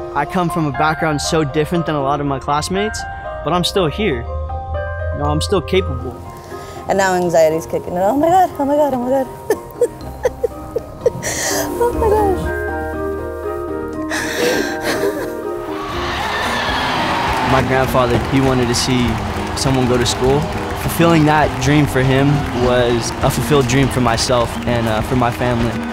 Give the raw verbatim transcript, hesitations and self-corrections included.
I come from a background so different than a lot of my classmates, but I'm still here. You know, I'm still capable. And now anxiety's kicking in. Oh my God, oh my God, oh my God. Oh my gosh. My grandfather, he wanted to see someone go to school. Fulfilling that dream for him was a fulfilled dream for myself and uh, for my family.